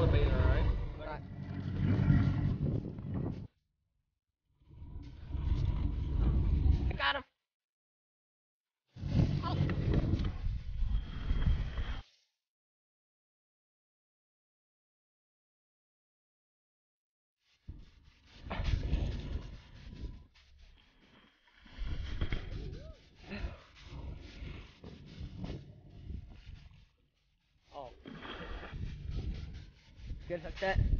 elevator, alright? Alright. I got him. Oh. Oh. Good like that.